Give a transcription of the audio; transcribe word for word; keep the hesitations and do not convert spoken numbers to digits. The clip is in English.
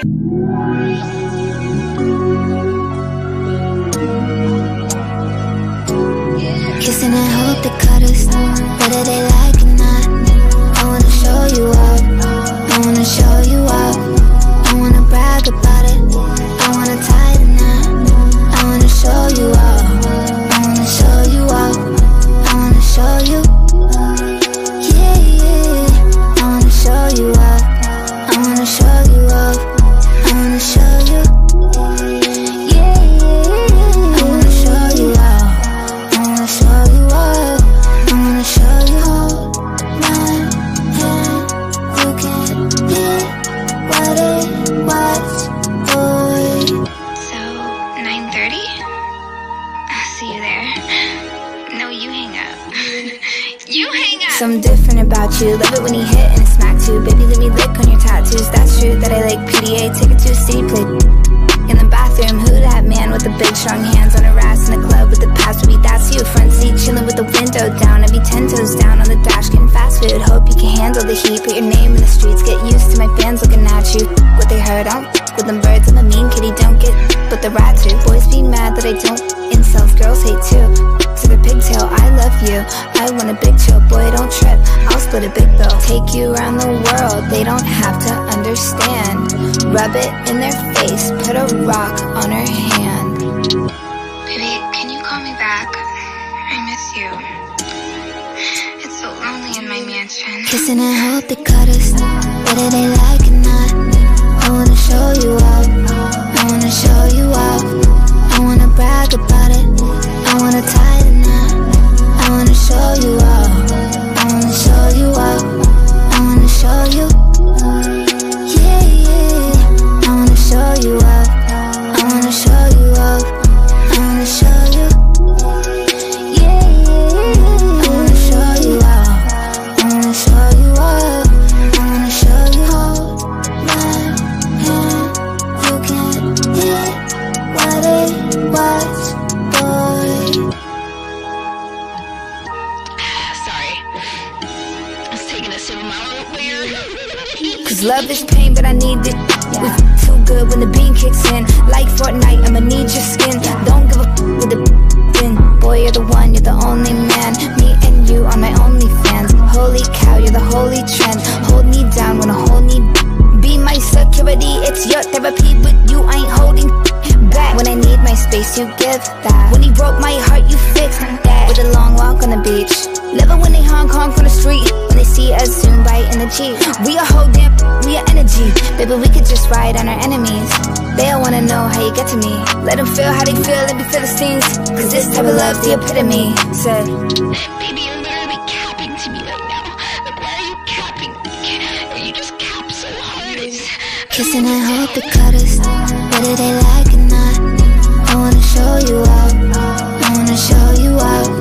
Kissing and hope they cut us, whether they like it or not. I wanna show you up, I wanna show you up. I wanna brag about it, I wanna tie the knot. I wanna show you up, I wanna show you up. I wanna show you, yeah, yeah. I wanna show you up, I wanna show you up. I wanna show you, yeah, yeah. I wanna show you up, I wanna show you up. I wanna show you, hold my hand. You can get what it was, boy. So, nine thirty? I'll see you there. No, you hang up. You hang up! Something different about you, love it when you hit and it smack too. Baby, let me lick on your tattoos, that's true that I like P D A. Take it to a city, play in the bathroom. Who that man with the big strong hands on her ass in the club with the past would be? That's you. Front seat chilling with the window down. I'd be ten toes down on the dash getting fast food. Hope you can handle the heat, put your name in the streets. Get used to my fans looking at you. What they heard, I don't with them birds. I'm a mean kitty, don't get but the rat too. Boys be mad that I don't incels, girls hate too. To the pigtail, I love you, I want a big chill. Boy, don't trip, I'll split a big bill. Take you around the world, they don't have to understand. Rub it in their face, put a rock on her hand. Baby, can you call me back? I miss you. It's so lonely in my mansion. Kissing and hope they cut us, whether they like it or not. I wanna show you up, I wanna show you up. I wanna brag about it, I wanna tie the knot. I wanna show you up, I wanna show you up. I wanna show you, yeah, yeah. I wanna show you up, I wanna show you up. I wanna show you, yeah, yeah. I wanna show you up, I wanna show you up. I wanna show you, hold my hand. You can get what it was, boy. Sorry. I was taking a sip of my own beer. Cause love is pain, but I need it. We f too good when the bean kicks in. Like Fortnite, I'ma need your skin. Don't give a f with the bin. Boy, you're the one, you're the only man. Me and you are my only fans. Holy cow, you're the holy trend. Hold me down when I hold me. Be my security, it's your therapy. With you, I ain't holding back. When I need my space, you give that. When he broke my heart, you fixed that. With a long walk on the beach. Love it when they Hong Kong from the street. When they see us zoom by in the Jeep. We a whole damn, we a energy. Baby, we could just ride on our enemies. They all wanna know how you get to me. Let them feel how they feel, let me feel the stings. Cause this type of love's the epitome. Said, Baby, you're literally capping to me right now. Like, why are you capping? You just cap so hard. It's... kissing and hope they cut us, whether they like it or not. I wanna show you up, I wanna show you up.